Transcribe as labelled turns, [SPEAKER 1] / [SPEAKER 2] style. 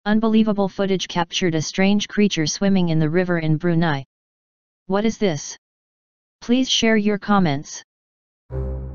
[SPEAKER 1] Unbelievable footage captured a strange creature swimming in the river in Brunei. What is this? Please share your comments.